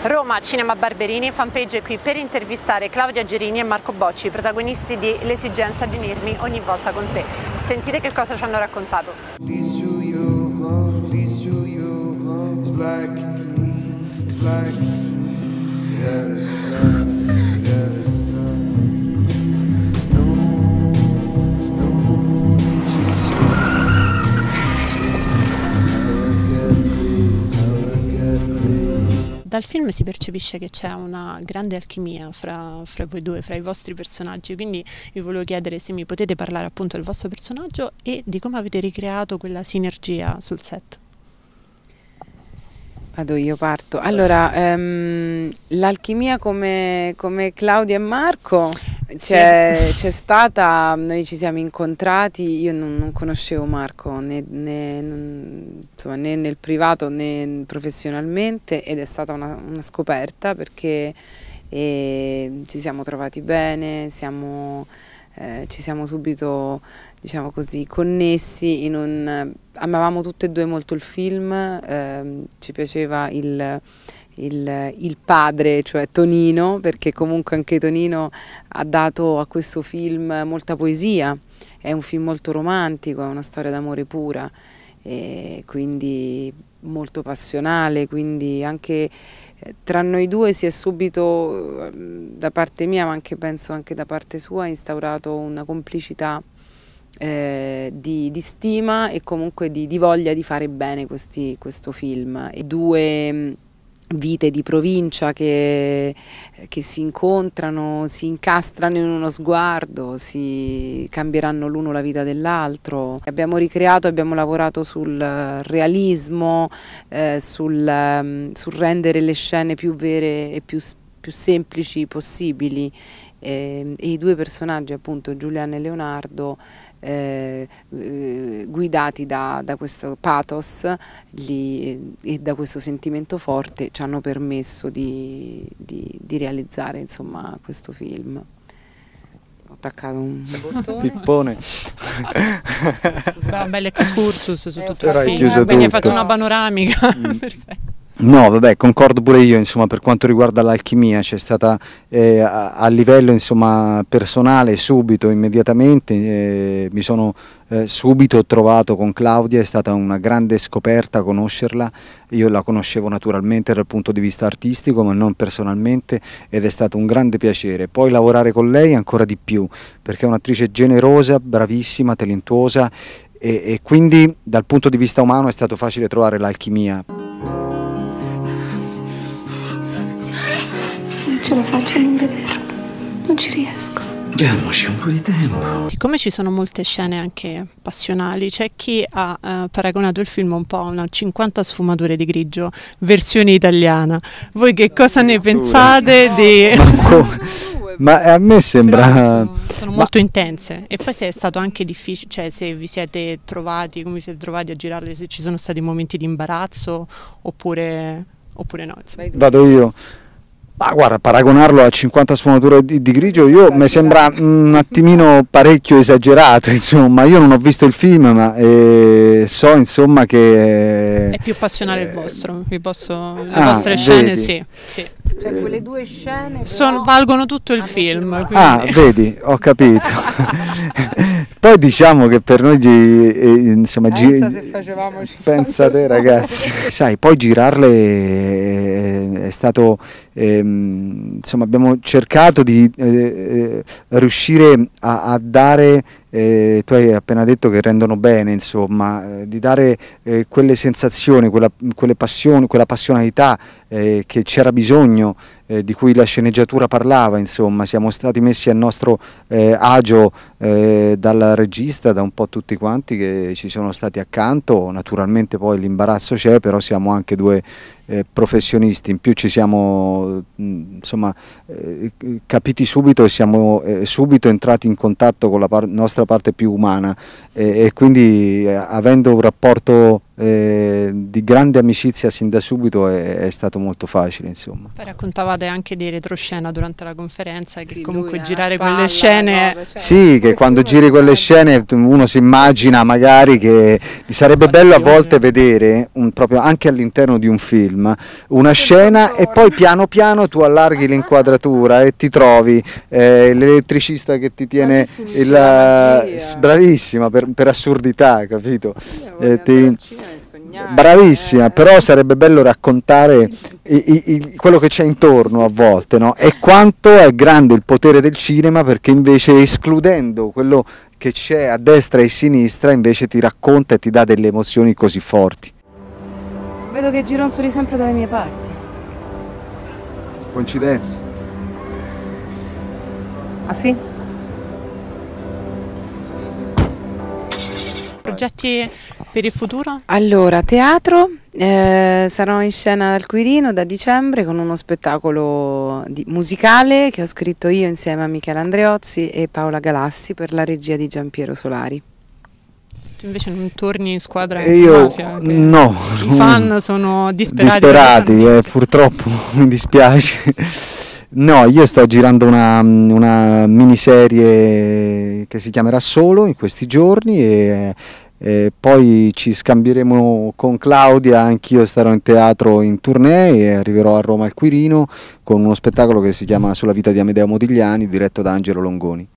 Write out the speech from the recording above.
Roma Cinema Barberini, fanpage è qui per intervistare Claudia Gerini e Marco Bocci, protagonisti di L'esigenza di unirmi ogni volta con te. Sentite che cosa ci hanno raccontato. Dal film si percepisce che c'è una grande alchimia fra voi due, fra i vostri personaggi, quindi vi volevo chiedere se mi potete parlare appunto del vostro personaggio e di come avete ricreato quella sinergia sul set. Vado io, parto. Allora, l'alchimia come Claudia e Marco c'è stata, noi ci siamo incontrati, io non conoscevo Marco né nel privato né professionalmente, ed è stata una scoperta perché ci siamo trovati bene, ci siamo subito, diciamo così, connessi amavamo tutte e due molto il film, ci piaceva il padre, cioè Tonino, perché comunque anche Tonino ha dato a questo film molta poesia, è un film molto romantico, è una storia d'amore pura, e quindi molto passionale, quindi anche tra noi due si è subito, da parte mia ma anche penso anche da parte sua, instaurato una complicità di stima e comunque di voglia di fare bene questo film. E due vite di provincia che si incontrano, si incastrano in uno sguardo, si cambieranno l'uno la vita dell'altro. Abbiamo lavorato sul realismo, sul rendere le scene più vere e più semplici possibili, e i due personaggi, appunto Giuliana e Leonardo, guidati da questo pathos e da questo sentimento forte, ci hanno permesso di realizzare, insomma, questo film. Ho attaccato un bottone. Pippone. Un bel excursus su tutto il film, quindi hai fatto una panoramica. Perfetto. No, vabbè, concordo pure io, insomma, per quanto riguarda l'alchimia c'è stata a livello, insomma, personale, subito, immediatamente, mi sono subito trovato con Claudia, è stata una grande scoperta conoscerla. Io la conoscevo naturalmente dal punto di vista artistico, ma non personalmente, ed è stato un grande piacere. Poi lavorare con lei ancora di più, perché è un'attrice generosa, bravissima, talentuosa, e quindi dal punto di vista umano è stato facile trovare l'alchimia. Ce la faccio a non vederlo, non ci riesco. Diamoci un po' di tempo. Siccome ci sono molte scene anche passionali, c'è chi ha paragonato il film un po' a una 50 sfumature di grigio, versione italiana. Voi che cosa ne pensate di... Ma a me sembra... Sono molto intense, e poi se è stato anche difficile, cioè se vi siete trovati, come vi siete trovati a girarle, se ci sono stati momenti di imbarazzo oppure no. Vado io. Ma guarda, paragonarlo a 50 sfumature di grigio mi sembra un attimino parecchio esagerato, insomma. Io non ho visto il film, ma so, insomma, che è più passionale il vostro, le vostre scene, sì. Cioè quelle due scene valgono tutto il film. Quindi. Ah, vedi, ho capito. Poi diciamo che per noi, insomma, se facevamo pensate ragazzi, sai, poi girarle è stato, insomma, abbiamo cercato di riuscire a dare, tu hai appena detto che rendono bene, insomma, di dare quelle sensazioni, quelle passioni, quella passionalità che c'era bisogno, di cui la sceneggiatura parlava, insomma. Siamo stati messi a nostro agio dal regista, da un po' tutti quanti che ci sono stati accanto. Naturalmente poi l'imbarazzo c'è, però siamo anche due professionisti, in più ci siamo insomma capiti subito e siamo subito entrati in contatto con la nostra parte più umana, e quindi avendo un rapporto di grande amicizia sin da subito, è stato molto facile, insomma. Poi raccontavate anche di retroscena durante la conferenza, che Sì, comunque lui girare spalla, quelle scene... cose, cioè, Sì, che quando giri quelle scene uno si immagina magari che sarebbe bello a volte vedere proprio anche all'interno di un film una scena e poi piano piano tu allarghi l'inquadratura e ti trovi l'elettricista che ti tiene il... bravissima, per assurdità, capito? Bravissima, però sarebbe bello raccontare quello che c'è intorno a volte, no? E quanto è grande il potere del cinema, perché invece escludendo quello che c'è a destra e a sinistra invece ti racconta e ti dà delle emozioni così forti. Vedo che gironsoli sempre dalle mie parti. Coincidenza? Ah sì? Progetti per il futuro? Allora, teatro, sarò in scena al Quirino da dicembre con uno spettacolo musicale che ho scritto io insieme a Michele Andreozzi e Paola Galassi per la regia di Giampiero Solari. Tu invece non torni in squadra E io mafia? no. I fan sono disperati. Disperati, purtroppo, mi dispiace. No, io sto girando una miniserie che si chiamerà Solo in questi giorni e poi ci scambieremo con Claudia, anch'io starò in teatro in tournée e arriverò a Roma al Quirino con uno spettacolo che si chiama Sulla vita di Amedeo Modigliani diretto da Angelo Longoni.